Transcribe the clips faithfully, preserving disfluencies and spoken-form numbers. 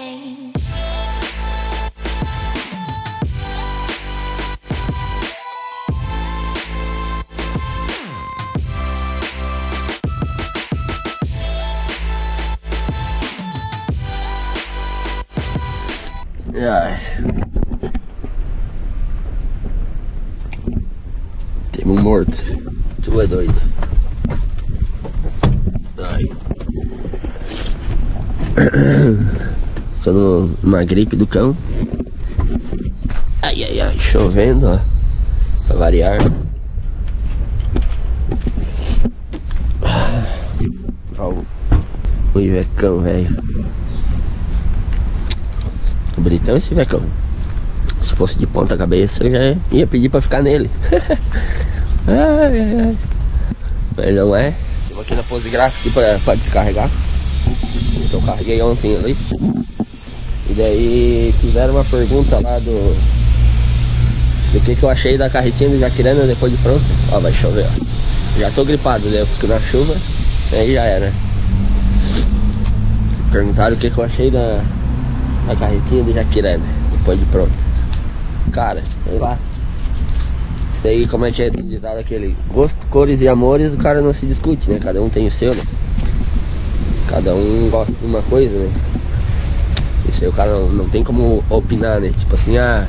change. Ai. Temos um morto. Tu é doido. Ai. Tô numa gripe do cão. Ai, ai, ai. Chovendo, ó. Pra variar. Ó, o Ivecão, velho. Bonitão esse Ivecão. Se fosse de ponta cabeça eu já ia pedir pra ficar nele. Ai, ai, ai. Mas não é. Estou aqui na pose gráfica aqui pra, pra descarregar. Eu carreguei ontem ali. E daí fizeram uma pergunta lá do Do que que eu achei da carretinha do Jaquirana depois de pronto. Ó, vai chover, ó. Já tô gripado, né? Eu fico na chuva. Aí já era. Perguntaram o que que eu achei da A carretinha do Jaquirana depois de pronto. Cara, sei lá. Sei como é que é ditado aquele gosto, cores e amores, o cara não se discute, né? Cada um tem o seu, né? Cada um gosta de uma coisa, né? Isso aí o cara não, não tem como opinar, né? Tipo assim, ah,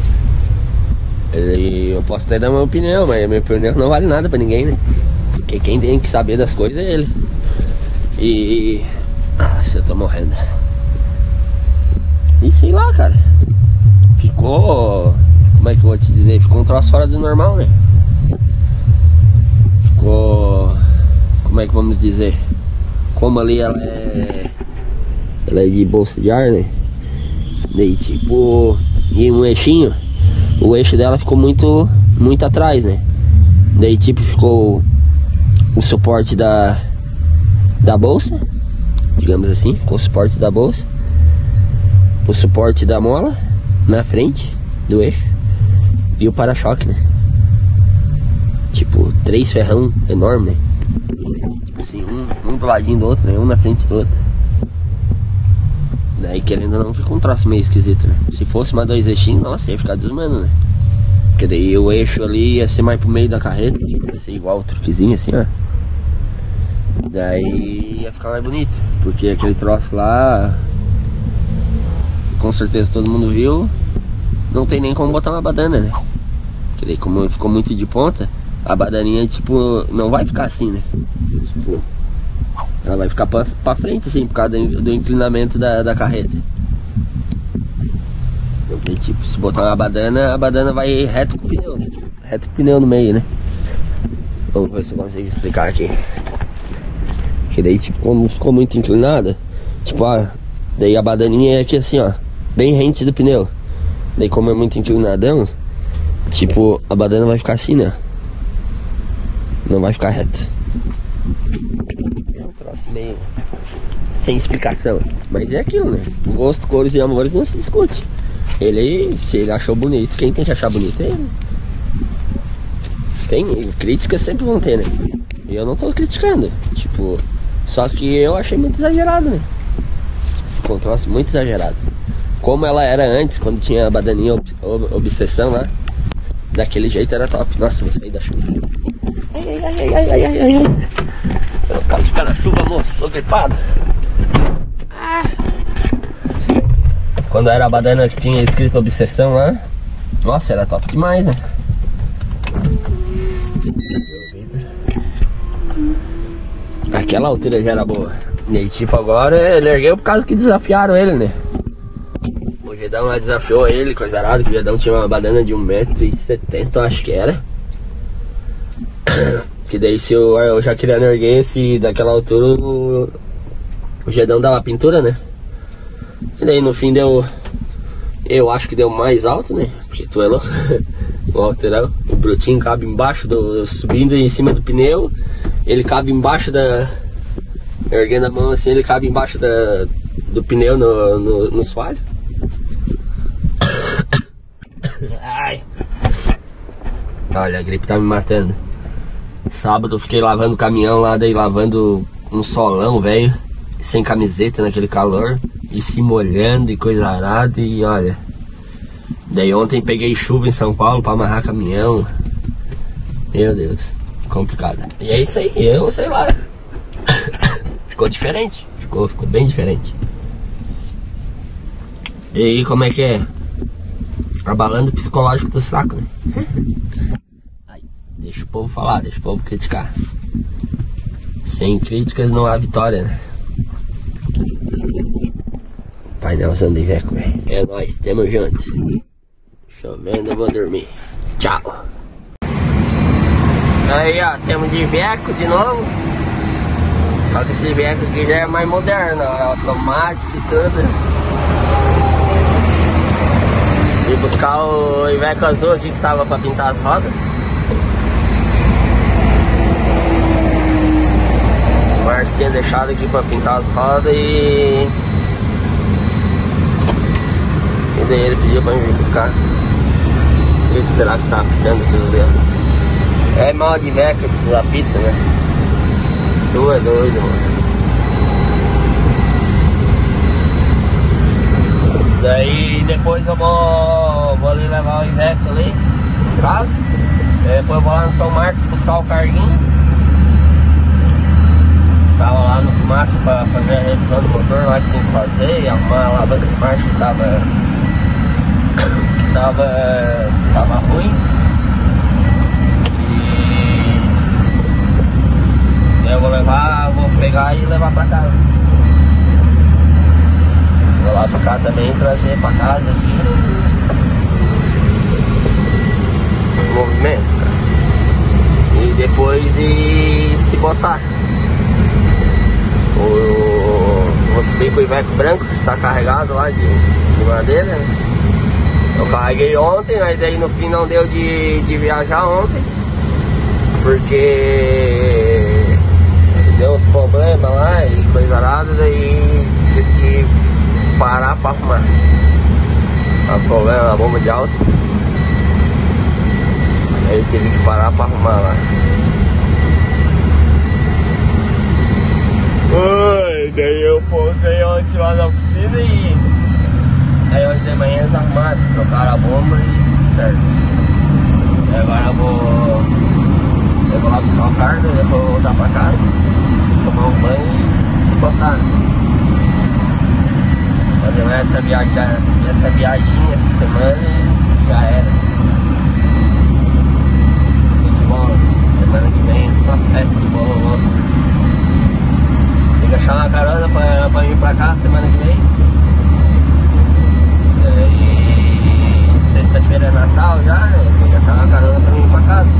ele, eu posso até dar uma opinião, mas a minha opinião não vale nada pra ninguém, né? Porque quem tem que saber das coisas é ele. E... Nossa, eu tô morrendo. E sei lá, cara. Ficou... Como é que eu vou te dizer? Ficou um troço fora do normal, né? Ficou... Como é que vamos dizer? Como ali ela é... Ela é de bolsa de ar, né? Daí tipo... E um eixinho. O eixo dela ficou muito... Muito atrás, né? Daí tipo ficou... O suporte da... Da bolsa. Digamos assim. Ficou o suporte da bolsa. O suporte da mola na frente do eixo e o para-choque, né? Tipo, três ferrão enorme, né? Tipo assim, um, um do ladinho do outro, né? Um na frente do outro. Daí querendo ou não, fica um troço meio esquisito, né? Se fosse uma dois eixinhos, nossa, ia ficar desumano, né? Porque daí o eixo ali ia ser mais pro meio da carreta, tipo, ia ser igual o truquezinho assim, ó. Daí ia ficar mais bonito, porque aquele troço lá... Com certeza todo mundo viu. Não tem nem como botar uma badana, né? Porque daí como ficou muito de ponta, a badaninha tipo, não vai ficar assim, né? Tipo, ela vai ficar pra, pra frente assim, por causa do, do inclinamento da, da carreta. Porque tipo, se botar uma badana, a badana vai reto com o pneu, né? Reto com o pneu no meio, né? Vamos ver se eu consigo explicar aqui. Que daí tipo, como ficou muito inclinada, tipo, ah, daí a badaninha é aqui assim, ó, bem rente do pneu. Daí como é muito inclinadão, tipo, a badana vai ficar assim, né? Não vai ficar reta. É um troço meio sem explicação. Mas é aquilo, né? Gosto, cores e amores não se discute. Ele, se ele achou bonito, quem tem que achar bonito é ele. Tem, críticas sempre vão ter, né? E eu não tô criticando. Tipo, só que eu achei muito exagerado, né? Ficou um troço muito exagerado. Como ela era antes, quando tinha a badaninha ob ob obsessão lá. Daquele jeito era top. Nossa, vou sair da chuva. Ai, ai, ai, ai, ai, ai, ai. Eu não posso ficar na chuva, moço. Tô gripado. Ah. Quando era a badana que tinha escrito obsessão lá. Nossa, era top demais, né? Aquela altura já era boa. E aí, tipo, agora ele ergueu por causa que desafiaram ele, né? O Gedão lá desafiou ele, coisa arada, que o Gedão tinha uma badana de um metro e setenta, acho que era. Que daí se o, o Jaquirana erguesse daquela altura, o, o Gedão dava pintura, né? E daí no fim deu... Eu acho que deu mais alto, né? Porque tu é louco. O alterão, o brutinho cabe embaixo, do, subindo em cima do pneu. Ele cabe embaixo da... Erguendo a mão assim, ele cabe embaixo da, do pneu no, no, no soalho. Ai. Olha, a gripe tá me matando. Sábado eu fiquei lavando o caminhão lá, daí lavando um solão, velho. Sem camiseta naquele calor. e se molhando e coisa arada. E olha, daí ontem peguei chuva em São Paulo pra amarrar caminhão. Meu Deus, complicado. E é isso aí, eu sei lá. Ficou diferente, ficou, ficou bem diferente. E aí, como é que é? Abalando o psicológico dos fracos, né? Ai, deixa o povo falar, deixa o povo criticar. Sem críticas não há vitória, né? Painelzão de Iveco, velho. É nóis, tamo junto. Chovendo, eu vou dormir. Tchau. Aí, ó, temos de Iveco de novo. Só que esse Iveco aqui já é mais moderno, é automático e tudo. Fui buscar o Iveco azul aqui que tava pra pintar as rodas. O Márcio tinha deixado aqui pra pintar as rodas e... E daí ele pediu pra mim vir buscar. O que será que tá apitando tudo dentro? É mal de Iveco esses apitos, né? Tu é doido, moço. Daí depois eu vou, vou ali levar o Iveco ali em casa. Depois eu vou lá no São Marcos buscar o carguinho. Tava lá no Fumaça pra fazer a revisão do motor lá que tinha que fazer e arrumar a alavanca de marcha que tava que tava, que tava ruim. E daí eu vou levar, vou pegar e levar pra casa. Vou lá buscar também e trazer pra casa aqui. Movimento, cara. E depois e se botar. O, vou subir com o Iveco branco que está carregado lá de, de madeira, né? Eu carreguei ontem, mas daí no fim não deu de, de viajar ontem. Porque deu uns problemas lá e coisa nada, daí tive que parar pra arrumar. Tava problema na bomba de alta. Aí tive que parar pra arrumar lá. Oi, daí eu pousei ontem lá na oficina e aí hoje de manhã eles arrumaram, trocaram a bomba e tudo certo. E agora eu vou eu vou lá buscar o carro, depois eu vou voltar pra casa, tomar um banho e se botar. Fazer essa viagem, essa viagem essa semana e já era. Tudo de bola. Semana que vem só festa de bola. Tem que achar uma carona pra, pra ir pra cá semana que vem. E sexta-feira é Natal já, né? Tem que achar uma carona pra ir pra casa.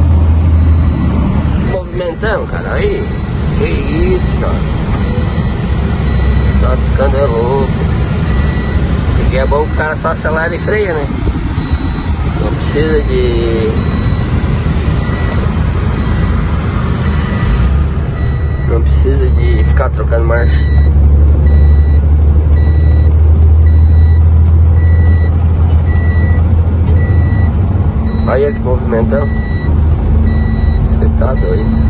Movimentão, cara, aí. Que isso, cara. Tá ficando é louco. Isso aqui é bom que o cara só acelera e freia, né? Não precisa de... Não precisa de ficar trocando marcha. Olha que movimentão. Você tá doido.